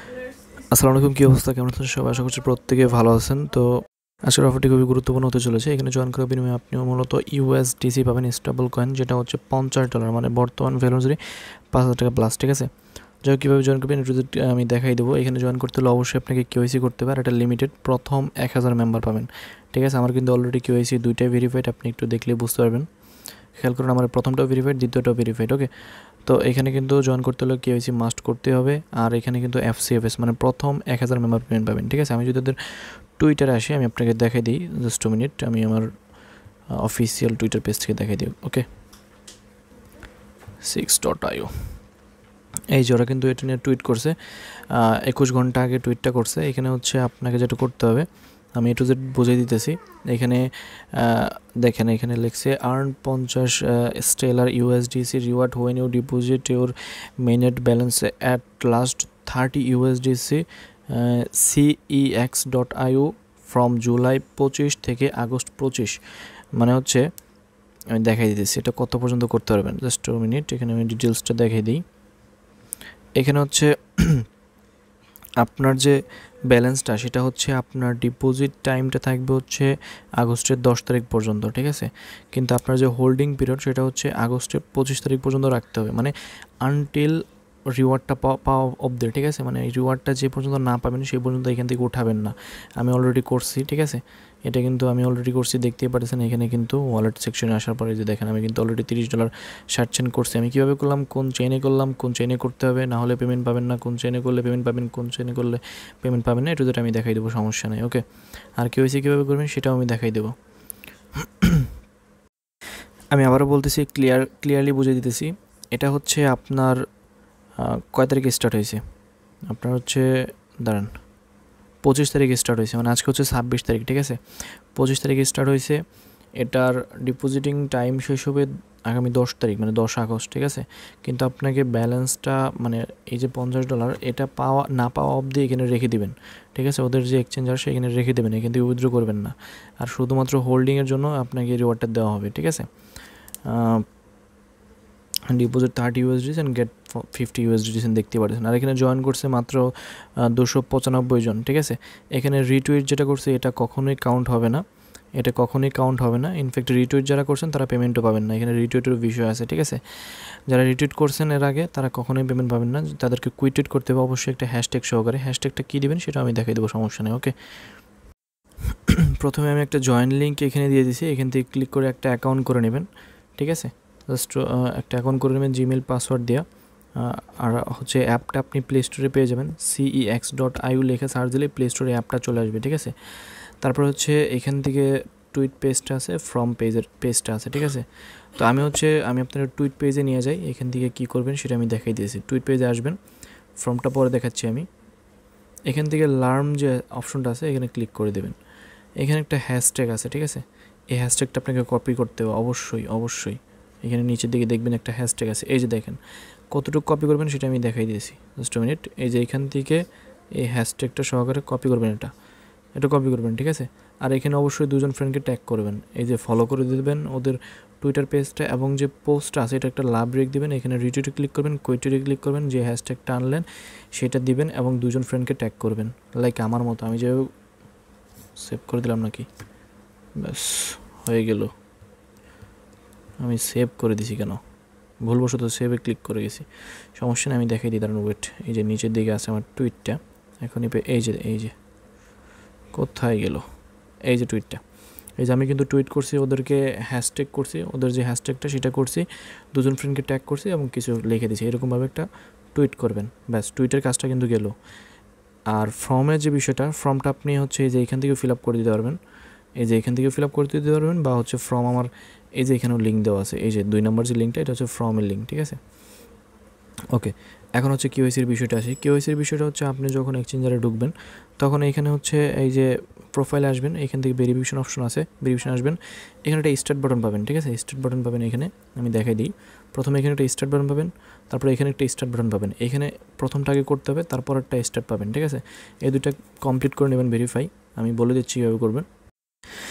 আসসালামু আলাইকুম, কী অবস্থা, কেমন আছেন সবাই? আশা করছি প্রত্যেকে ভালো আছেন। তো আজকের অফারটি খুবই গুরুত্বপূর্ণ হতে চলেছে। এখানে জয়েন করার বিনিময়ে আপনিও মূলত ইউএসডিসি পাবেন, স্টেবল কয়েন, যেটা হচ্ছে $50, মানে বর্তমান ভ্যালু অনুযায়ী 5,000 টাকা প্লাস। ঠিক আছে, যাই হোক, কীভাবে জয়েন করবেন একটু আমি দেখাই দেবো। এখানে জয়েন করতে হলে অবশ্যই আপনাকে কেওয়াইসি করতে হবে, আর এটা লিমিটেড, প্রথম 1000 মেম্বার পাবেন। ঠিক আছে, আমার কিন্তু অলরেডি কেওয়াইসি দুইটাই ভেরিফাইড, আপনি একটু দেখলেই বুঝতে পারবেন। খেয়াল করুন, আমার প্রথমটাও ভেরিফাইড, দ্বিতীয়টাও ভেরিফাইড। ওকে, তো এখানে কিন্তু জয়েন করতে হলে কেওয়াইসি মাস্ট করতে হবে, আর এখানে কিন্তু FCFS মানে প্রথম 1000 মেম্বার পেমেন্ট পাবেন। ঠিক আছে, আমি যদি ওদের টুইটারে আসি, আমি আপনাকে দেখাই দিই, জাস্ট 2 মিনিট, আমি আমার অফিসিয়াল টুইটার পেজ থেকে দেখাই দিই। ওকে, 6.io, এই যে ওরা কিন্তু এটা নিয়ে টুইট করছে, 21 ঘন্টা আগে টুইটটা করছে। এখানে হচ্ছে আপনাকে যেটা করতে হবে, আমি এ টু জেড বুঝিয়ে দিতেছি। এখানে দেখেন, এখানে লিখছে earn 50 stellar USDC reward when you deposit your mainnet balance at last 30 USDC CEX.io from July 25 থেকে আগস্ট 25। মানে হচ্ছে আমি দেখাই দিতেছি এটা কত পর্যন্ত করতে পারবেন। জাস্ট 2 মিনিট, এখানে আমি ডিটেলসটা দেখাই দিই। এখানে হচ্ছে আপনার যে ব্যালেন্সটা, সেটা হচ্ছে আপনার ডিপোজিট টাইমটা থাকবে হচ্ছে আগস্টের 10 তারিখ পর্যন্ত। ঠিক আছে, কিন্তু আপনার যে হোল্ডিং পিরিয়ড, সেটা হচ্ছে আগস্টের 25 তারিখ পর্যন্ত রাখতে হবে, মানে আনটিল রিওয়ার্ডটা পাওয়া অবধি। ঠিক আছে, মানে এই রিওয়ার্ডটা যে পর্যন্ত না পাবেন সেই পর্যন্ত এখান থেকে উঠাবেন না। আমি অলরেডি করছি। ঠিক আছে, এটা কিন্তু আমি অলরেডি করছি, দেখতেই পাচ্ছেন। এখানে কিন্তু ওয়ালেট সেকশনে আসার পরে যে দেখেন, আমি কিন্তু অলরেডি $30 সার্চেন করছি। আমি কীভাবে করলাম, কোন চেইনে করলাম, কোন চেইনে করতে হবে, না হলে পেমেন্ট পাবেন না, কোন চেইনে করলে পেমেন্ট পাবেন, কোন চেইনে করলে পেমেন্ট পাবেন না, এটা যেটা আমি দেখাই দেবো, সমস্যা নেই। ওকে, আর কেওয়াইসি কীভাবে করবেন সেটাও আমি দেখাই দেবো। আমি আবারও বলতেছি, ক্লিয়ারলি বুঝিয়ে দিতেছি। এটা হচ্ছে আপনার কয় তারিখে স্টার্ট হয়েছে, আপনার হচ্ছে দাঁড়ান 25 তারিখে স্টার্ট হয়েছে, মানে আজকে হচ্ছে 26 তারিখ। ঠিক আছে, 25 তারিখে স্টার্ট হয়েছে। এটার ডিপোজিটিং টাইম শেষ হবে আগামী 10 তারিখ, মানে 10 আগস্ট। ঠিক আছে, কিন্তু আপনাকে ব্যালেন্সটা, মানে এই যে $50, এটা পাওয়া না পাওয়া অবধি এখানে রেখে দিবেন। ঠিক আছে, ওদের যে এক্সচেঞ্জার সেখানে রেখে দেবেন, এখান থেকে উইথড্র করবেন না। আর শুধুমাত্র হোল্ডিংয়ের জন্য আপনাকে রিওয়ার্ডটা দেওয়া হবে। ঠিক আছে, deposit 30 USDC and get 50 USDC দেখতে পাচ্ছেন। আর এখানে জয়েন করছে মাত্র 295 জন। ঠিক আছে, এখানে রিটুইট যেটা করছে এটা কখনোই কাউন্ট হবে না, এটা কখনোই কাউন্ট হবে না। ইনফ্যাক্ট রিটুইট যারা করছেন তারা পেমেন্টও পাবেন না, এখানে রিটুইটের বিষয় আছে। ঠিক আছে, যারা রিটুইট করছেন এর আগে তারা কখনোই পেমেন্ট পাবেন না, তাদেরকে কুইট করতে হবে অবশ্যই একটা হ্যাশট্যাগ সহকারে। হ্যাশট্যাগটা কী দেবেন সেটা আমি দেখাই দেবো, সমস্যা নেই। ওকে, প্রথমে আমি একটা জয়েন লিঙ্ক এখানে দিয়ে দিছি, এখান থেকে ক্লিক করে একটা অ্যাকাউন্ট করে নেবেন। ঠিক আছে, জাস্ট একটা অ্যাকাউন্ট করে নেবেন জিমেল পাসওয়ার্ড দেওয়া। আর হচ্ছে অ্যাপটা আপনি প্লে স্টোরে পেয়ে যাবেন, CEX.io লিখে সার্চ দিলে প্লে স্টোরে অ্যাপটা চলে আসবে। ঠিক আছে, তারপর হচ্ছে এখান থেকে টুইট পেজটা আছে, ফ্রম পেজের পেজটা আছে। ঠিক আছে, তো আমি আপনার টুইট পেজে নিয়ে যাই। এখান থেকে কী করবেন সেটা আমি দেখাই দিয়েছি। টুইট পেজে আসবেন, ফর্মটা পরে দেখাচ্ছি আমি। এখান থেকে লার্ন যে অপশনটা আছে এখানে ক্লিক করে দেবেন। এখানে একটা হ্যাশট্যাগ আছে। ঠিক আছে, এই হ্যাশট্যাগটা আপনাকে কপি করতে হবে অবশ্যই। এখানে নিচের দিকে দেখবেন একটা হ্যাশট্যাগ আছে, এই যে দেখেন। কতটুকু কপি করবেন সেটা আমি দেখাই দিয়েছি, জাস্ট 2 মিনিট। এই যে এখান থেকে এই হ্যাশট্যাগটা সহকারে কপি করবেন, এটা কপি করবেন। ঠিক আছে, আর এখানে অবশ্যই 2 জন ফ্রেন্ডকে ট্যাগ করবেন, এই যে ফলো করে দেবেন ওদের টুইটার পেজটা, এবং যে পোস্টটা আছে এটা একটা লাভ রেক দিবেন। এখানে রিটুইটে ক্লিক করবেন, কুইটে ক্লিক করবেন, যে হ্যাশট্যাগটা আনলেন সেটা দিবেন এবং 2 জন ফ্রেন্ডকে ট্যাগ করবেন, লাইক আমার মতো। আমি যে সেভ করে দিলাম নাকি, ব্যাস হয়ে গেল। আমি সেভ করে দিছি, কেন ভুলবশত সেভে ক্লিক করে গেছি, সমস্যা নেই, আমি দেখাই দিই, দাঁড়ান ওয়েট। এই যে নিচের দিকে আছে আমার টুইটটা, এখনই এই যে কোথায় গেল, এই যে টুইটটা। এই যে আমি কিন্তু টুইট করছি, ওদেরকে হ্যাশট্যাগ করছি, ওদের যে হ্যাশট্যাগটা সেটা করছি, 2 জন ফ্রেন্ডকে ট্যাগ করছি এবং কিছু লিখে দিয়েছি। এরকমভাবে একটা টুইট করবেন, ব্যাস টুইটের কাজটা কিন্তু গেল। আর ফর্মের যে বিষয়টা, ফর্মটা আপনি হচ্ছে এই যে এখান থেকে ফিল আপ করে দিতে পারবেন, এই যে এখান থেকে ফিল আপ করে দিতে পারবেন, বা হচ্ছে ফর্ম আমার এই যে এখানেও লিঙ্ক দেওয়া আছে, এই যে 2 নম্বর যে লিঙ্কটা, এটা হচ্ছে ফর্মের লিঙ্ক। ঠিক আছে, ওকে। এখন হচ্ছে কেওয়াইসির বিষয়টা আসি। কেওয়াইসির বিষয়টা হচ্ছে আপনি যখন এক্সচেঞ্জারে ঢুকবেন তখন এখানে হচ্ছে এই যে প্রোফাইলে আসবেন, এখান থেকে ভেরিফিকেশন অপশন আছে, ভেরিফিকেশন আসবেন, এখানে একটা স্টার্ট বাটন পাবেন। ঠিক আছে, স্টার্ট বাটন পাবেন এখানে, আমি দেখাই দিই। প্রথমে এখানে একটা স্টার্ট বাটন পাবেন, তারপরে এখানে একটা স্টার্ট বাটন পাবেন, এখানে প্রথমটা আগে করতে হবে, তারপর একটা স্টার্ট পাবেন। ঠিক আছে, এই দুটো কমপ্লিট করে নেবেন ভেরিফাই, আমি বলে দিচ্ছি কীভাবে করবেন।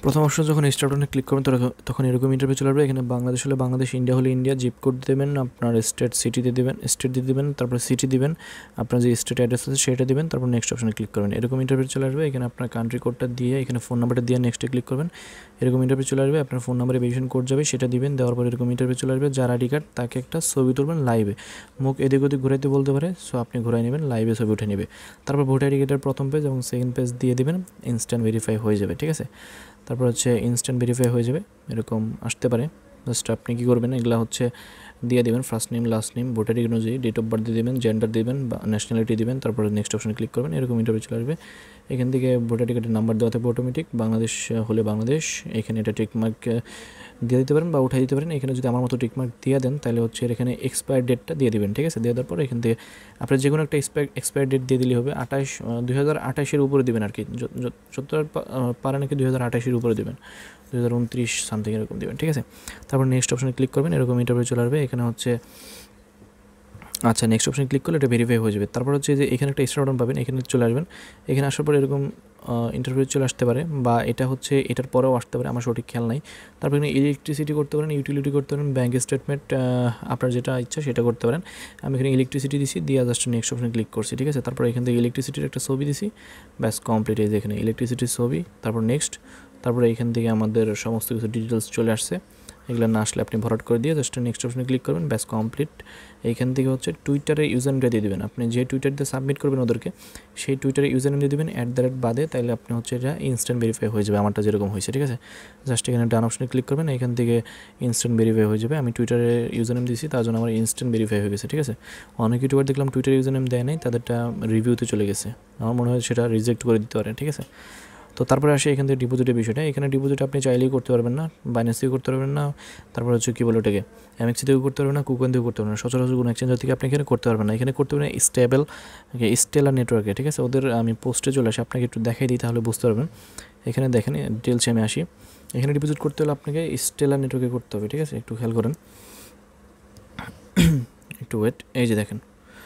প্রথম অপশন যখন স্টার্ট বাটনে ক্লিক করবেন তখন এরকম ইন্টারভিউ চলে আসবে। এখানে বাংলাদেশ হলে বাংলাদেশ, ইন্ডিয়া হলে ইন্ডিয়া, জিপ কোড দেবেন, আপনার স্টেট দিয়ে দেবেন, তারপর সিটি দিবেন, আপনার যে স্টেট অ্যাড্রেস আছে সেটা দিবেন, তারপর নেক্সট অপশনে ক্লিক করবেন। এরকম ইন্টারভিউ চলে আসবে। এখানে আপনার কান্ট্রি কোডটা দিয়ে এখানে ফোন নাম্বারটা দিয়ে নেক্সটে ক্লিক করবেন। এরকম ইন্টারভিউ চলে আসবে। আপনার ফোন নাম্বারে ভেরিফিকেশন কোড যাবে, সেটা দিবেন। দেওয়ার পর এরকম ইন্টারভিউ চলে আসবে। যার আইডি কার্ড তাকে একটা ছবি তুলবেন লাইভে, মুখ এদিক ওদিক ঘুরাইতে বলতে পারে, সো আপনি ঘুরাই নেবেন, লাইভে ছবি উঠে নেবে। তারপর ভোটার আইডি কার্ডের প্রথম পেজ এবং সেকেন্ড পেজ দিয়ে দিবেন, ইনস্ট্যান্ট ভেরিফাই হয়ে যাবে। ঠিক আছে, তারপর হচ্ছে ইনস্ট্যান্ট ভেরিফাই হয়ে যাবে, এরকম আসতে পারে। জাস্ট আপনি কী করবেন, এগুলো হচ্ছে দিয়ে দেবেন, first name, last name, voter ID অনুযায়ী ডেট অফ বার্থ দিয়ে দেবেন, জেন্ডার দিবেন বা ন্যাশনালিটি দিবেন, তারপরে নেক্সট অপশনে ক্লিক করবেন। এরকম ইন্টারভিউ চলে আসবে। এখান থেকে ভোটার টিকেটের নাম্বার দেওয়া থাকবে অটোমেটিক, বাংলাদেশ হলে বাংলাদেশ, এখানে এটা টিকমার্ক দিয়ে দিতে পারেন বা উঠাই দিতে পারেন। এখানে যদি আমার মতো টিকমার্ক দিয়ে দেন তাহলে হচ্ছে এখানে এক্সপায়ার ডেটটা দিয়ে দেবেন। ঠিক আছে, দিয়ে দেওয়ার পর এখান থেকে আপনার যে কোনো একটা এক্সপায়ার ডেট দিয়ে দিলে হবে। 2028-এর উপরে দেবেন আর কি, যত পারেন নাকি 2028-এর উপরে দেবেন, 2029 সামথিং এরকম দেবেন। ঠিক আছে, তারপর নেক্সট অপশনে ক্লিক করবেন। এরকম ইন্টারভিউ চলে আসবে। এখানে হচ্ছে আচ্ছা, নেক্সট অপশনে ক্লিক করলে এটা ভেরিফাই হয়ে যাবে। তারপর হচ্ছে যে এখানে একটা স্টার বাটন পাবেন, এখানে চলে আসবেন। এখানে আসার পর এরকম ইন্টারভিউ চলে আসতে পারে, বা এটা হচ্ছে এটার পরেও আসতে পারে, আমার সঠিক খেয়াল নাই। তারপর এখানে ইলেকট্রিসিটি করতে পারেন, ইউটিলিটি করতে পারেন, ব্যাঙ্ক স্টেটমেন্ট, আপনার যেটা ইচ্ছা সেটা করতে পারেন। আমি এখানে ইলেকট্রিসিটি দিছি, দিয়ে জাস্ট নেক্সট অপশনে ক্লিক করছি। ঠিক আছে, তারপর এখান থেকে ইলেকট্রিসিটির একটা ছবি দিছি, ব্যাস কমপ্লিট। এই যে এখানে ইলেকট্রিসিটির ছবি, তারপর নেক্সট, তারপরে এখান থেকে আমাদের সমস্ত কিছু ডিটেলস চলে আসছে। এগুলো না আসলে আপনি ভরাট করে দিয়ে জাস্ট নেক্সট অপশনে ক্লিক করবেন, ব্যাস কমপ্লিট। এইখান থেকে হচ্ছে টুইটারে ইউজার নেমটা দিয়ে দেবেন। আপনি যে টুইটার দিয়ে সাবমিট করবেন ওদেরকে, সেই টুইটারে ইউজার নেম দিয়ে দেবেন @বাদে, তাহলে আপনি হচ্ছে এটা ইনস্ট্যান্ট ভেরিফাই হয়ে যাবে, আমারটা যেরকম হয়েছে। ঠিক আছে, জাস্ট এখানে ডান অপশনে ক্লিক করবেন, এখান থেকে ইনস্ট্যান্ট ভেরিফাই হয়ে যাবে। আমি টুইটারে ইউজার নেম দিয়েছি, তার জন্য আমার ইনস্ট্যান্ট ভেরিফাই হয়ে গেছে। ঠিক আছে, অনেক ইউটিউবার দেখলাম টুইটারে ইউজার নেম দেয় নাই, তাদেরটা রিভিউতে চলে গেছে, আমার মনে হয় সেটা রিজেক্ট করে দিতে পারে। ঠিক আছে, তো তারপরে আসে এখান থেকে ডিপোজিটের বিষয়টা। এখানে ডিপোজিট আপনি চাইলেই করতে পারবেন না, বাইন্যান্স থেকেও করতে পারবেন না, তারপর হচ্ছে কী বলে ওটাকে এমএক্সি থেকেও করতে পারবেন না, কুকয়েন থেকেও করতে পারবেন না, সচরাচর কোনো এক্সচেঞ্জার থেকে আপনি এখানে করতে পারবেন না। এখানে করতে পারবেন স্টেলার নেটওয়ার্কে। ঠিক আছে, ওদের আমি পোস্টে চলে আসি, আপনাকে একটু দেখাই দিই, তাহলে বুঝতে পারবেন। এখানে দেখেন ডিটেলসে আমি আসি। এখানে ডিপোজিট করতে হলে আপনাকে স্টেলার নেটওয়ার্কে করতে হবে। ঠিক আছে, একটু খেয়াল করেন, একটু ওয়েট। এই যে দেখেন,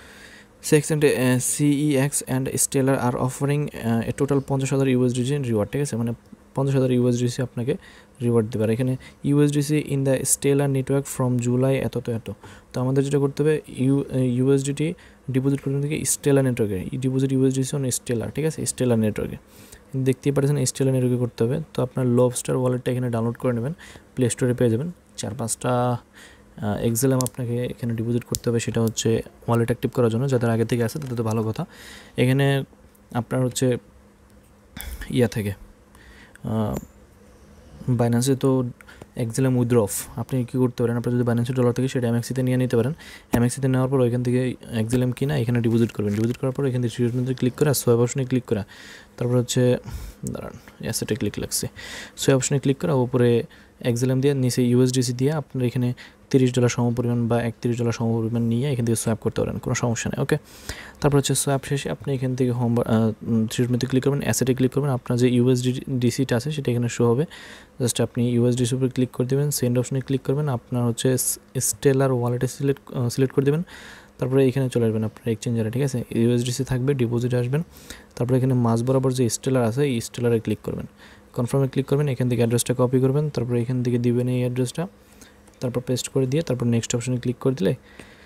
CEX and Stellar are offering a total 50,000 USDC reward. ঠিক আছে, মানে 50,000 USDC আপনাকে রিওয়ার্ড দেবে। আর এখানে USDC in the stellar network from July এত। তো আমাদের যেটা করতে হবে, USDT ডিপোজিট করতে থেকে স্টেলার নেটওয়ার্কে, ডিপোজিট USDC অন স্টেলার। ঠিক আছে, স্টেলার নেটওয়ার্কে দেখতেই পাচ্ছেন, স্টেলার নেটওয়ার্কে করতে হবে। তো আপনার লবস্টার ওয়ালেটটা এখানে ডাউনলোড করে নেবেন, প্লে স্টোরে পেয়ে যাবেন। 4-5টা এক্সেলাম আপনাকে এখানে ডিপোজিট করতে হবে, সেটা হচ্ছে ওয়ালেট অ্যাক্টিভ করার জন্য। যাদের আগে থেকে আছে তাদের তো ভালো কথা। এখানে আপনার হচ্ছে ইয়া থেকে বাইন্যান্সে তো এক্সেলাম উইথড্র অফ, আপনি কী করতে পারেন, আপনার যদি বাইন্যান্সের ডলার থেকে সেটা এমএক্সিতে নিয়ে নিতে পারেন। এমএক্সিতে নেওয়ার পর ওইখান থেকে এক্সেলাম কিনা এখানে ডিপোজিট করবেন। ডিপোজিট করার পর এখান থেকে ট্রিটমেন্টে ক্লিক করা, সোয়াপ অপশনে ক্লিক করা, তারপর হচ্ছে দাঁড়ান অ্যাসেটে ক্লিক লাগছে, সোয়াপ অপশনে ক্লিক করা, উপরে এক্সেলাম দিয়ে নিচে USDC দিয়ে আপনার এখানে $30 সমপরিমাণ বা $31 সমপরিমাণ নিয়ে এখান থেকে সোয়াপ করতে পারেন, কোনো সমস্যা নেই। ওকে, তারপর হচ্ছে সোয়াপ শেষে আপনি এখান থেকে হোম ট্রিটমেন্টে ক্লিক করবেন, অ্যাসেটে ক্লিক করবেন, আপনার যে USDCটা আছে সেটা এখানে শো হবে। জাস্ট আপনি USDC উপরে ক্লিক করে দেবেন, সেন্ড অপশনে ক্লিক করবেন, আপনার হচ্ছে স্টেলার ওয়ালেটে সিলেক্ট করে দেবেন। তারপরে এখানে চলে আসবেন আপনার এক্সচেঞ্জারে। ঠিক আছে, USDC থাকবে, ডিপোজিট আসবেন, তারপরে এখানে মাঝ বরাবর যে স্টেলার আছে এই স্টেলারে ক্লিক করবেন, কনফার্মে ক্লিক করবেন, এখান থেকে অ্যাড্রেসটা কপি করবেন, তারপর এখান থেকে দিবেন এই অ্যাড্রেসটা, তারপর পেস্ট করে দিয়ে তারপর নেক্সট অপশনে ক্লিক করে দিলে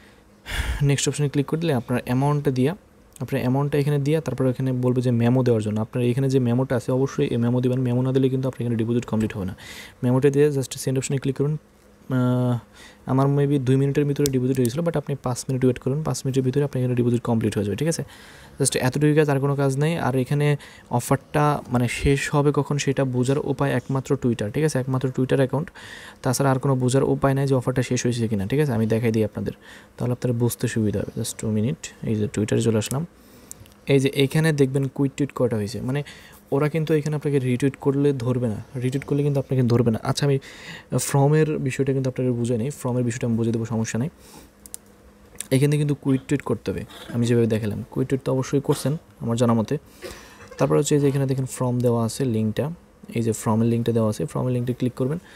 আপনার অ্যামাউন্টটা এখানে দিয়ে তারপর এখানে বলবে যে মেমো দেওয়ার জন্য। আপনার এখানে যে মেমোটা আছে অবশ্যই এই মেমো দেবেন, মেমো না দিলে কিন্তু আপনার এখানে ডিপোজিট কমপ্লিট হবে না। মেমোটা দিয়ে জাস্ট সেন্ড অপশনে ক্লিক করবেন। আমার মেবি 2 মিনিটের ভিতরে ডিপোজিট হয়েছিল, বাট আপনি 5 মিনিট ওয়েট করুন, 5 মিনিটের ভিতরে আপনার এখানে ডিপোজিট কমপ্লিট হয়ে যাবে। ঠিক আছে, জাস্ট এতটুকু কাজ, আর কোনো কাজ নেই। আর এখানে অফারটা মানে শেষ হবে কখন সেটা বোঝার উপায় একমাত্র টুইটার। ঠিক আছে, একমাত্র টুইটার অ্যাকাউন্ট, তাছাড়া আর কোনো বোঝার উপায় নাই যে অফারটা শেষ হয়েছে কিনা। ঠিক আছে, আমি দেখাই দিই আপনাদের, তাহলে আপনাদের বুঝতে সুবিধা হবে। জাস্ট 2 মিনিট, এই যে টুইটারে চলে আসলাম। এই যে এইখানে দেখবেন কুইক টুইট কটা হয়েছে, মানে ওরা কিন্তু এখানে আপনাকে রিটুইট করলে ধরবে না, রিটুইট করলে কিন্তু আপনাকে ধরবে না। আচ্ছা, আমি ফর্মের বিষয়টা কিন্তু আপনাদের বুঝে নেই, ফর্মের বিষয়টা আমি বুঝে দেবো, সমস্যা নেই। এখানে কিন্তু কুইক টুইট করতে হবে, আমি যেভাবে দেখালাম। কুইক টুইট তো অবশ্যই করছেন আমার জানা মতে। তারপর হচ্ছে এই যে এখানে দেখেন ফর্ম দেওয়া আছে, লিঙ্কটা, এই যে ফর্মের লিঙ্কটা দেওয়া আছে, ফর্মের লিঙ্কটা ক্লিক করবেন।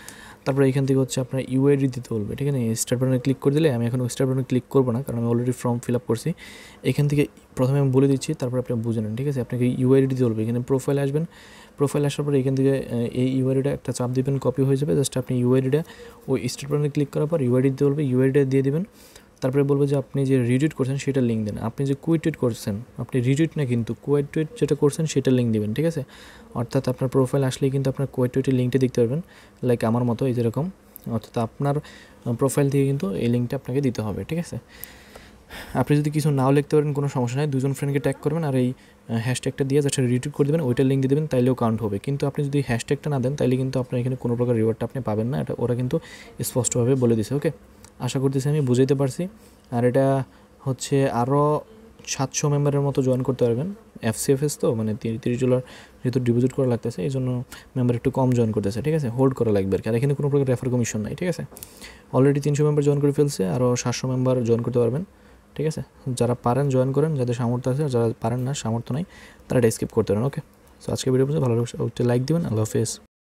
তারপরে এখান থেকে হচ্ছে আপনার ইউআইডি দিতে বলবে, ঠিক আছে। স্টার্ট বাটনে ক্লিক করে দিলে, আমি এখন স্টার্ট বাটনে ক্লিক করবো না কারণ আমি অলরেডি ফর্ম ফিল আপ করছি। এখান থেকে প্রথমে আমি বলে দিচ্ছি, তারপর আপনি বুঝে নেন, ঠিক আছে। আপনাকে ইউআইডি দিতে বলবে, এখানে প্রোফাইল আসবেন, প্রোফাইল আসার পরে এখান থেকে এই ইউআইডিটা একটা চাপ দিবেন, কপি হয়ে যাবে। জাস্ট আপনি ইউআইডিটা ওই স্টার্ট বাটনে ক্লিক করার পর ইউআইডি দিতে বলবে, ইউআইডিটা দিয়ে দিবেন। তারপরে বলবো যে আপনি যে রিটুইট করছেন সেটা লিঙ্ক দেন। আপনি যে কুইট করছেন, আপনি রিটুইট না কিন্তু কুইট যেটা করছেন সেটা লিঙ্ক দিবেন, ঠিক আছে। অর্থাৎ আপনার প্রোফাইল আসলেই কিন্তু আপনার কুইটের লিঙ্কটা দেখতে পারবেন, লাইক আমার মতো এই যেরকম। অর্থাৎ আপনার প্রোফাইল থেকে কিন্তু এই লিঙ্কটা আপনাকে দিতে হবে, ঠিক আছে। আপনি যদি কিছু নাও লিখতে পারেন কোনো সমস্যা নেই, দুজন ফ্রেন্ডকে ট্যাগ করবেন আর এই হ্যাশট্যাগটা দিয়ে যাতে রিটুইট করে দেবেন, ওইটা লিঙ্ক দিয়ে দেবেন, তাইলেও কাউন্ট হবে। কিন্তু আপনি যদি হ্যাশট্যাগটা না দেন তাইলে কিন্তু আপনার এখানে কোনো প্রকার রিওয়ার্ডটা আপনি পাবেন না, এটা ওরা কিন্তু স্পষ্টভাবে বলে দিছে। ওকে, আশা করতেছি আমি বুঝাইতে পারছি। আর এটা হচ্ছে আরও 700 মেম্বারের মতো জয়েন করতে পারবেন। FCFS তো মানে $30 যেহেতু ডিপোজিট করা লাগতেছে, এই জন্য মেম্বার একটু কম জয়েন করতেছে, ঠিক আছে। হোল্ড করা লাগবে আর কি। আর এখানে কোনো প্রকার রেফার কমিশন নাই, ঠিক আছে। অলরেডি 300 মেম্বার জয়েন করে ফেলছে, আরও 700 মেম্বার জয়েন করতে পারবেন, ঠিক আছে। যারা পারেন জয়েন করেন, যাদের সামর্থ্য আছে, যারা পারেন না, সামর্থ্য নাই, তারা এটা স্কিপ করতে পারেন। ওকে, সো আজকে ভিডিও ভালো লাগছে লাইক দিবেন। আল্লাহ হাফেজ।